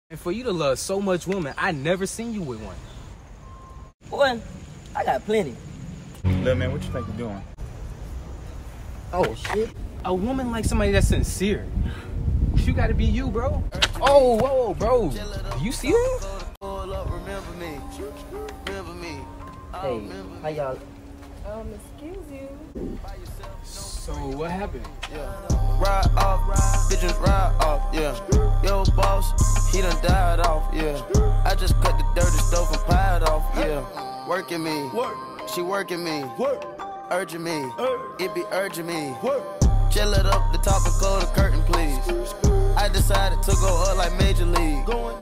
And for you to love so much women, I never seen you with one. Boy, I got plenty. Little man, what you think you're doing? Oh, shit. A woman like somebody that's sincere. You gotta be you, bro. Oh, whoa, bro. Do you see that? Hey, how y'all? Excuse you. So what happened? Ride off, bitches ride off, yeah. Yo, boss, he done died off, yeah. I just cut the dirty stove and piled off, yeah. Working me, she working me, urging me, it be urging me. Chill it up the top and close the curtain, please. I decided to go up like Major League.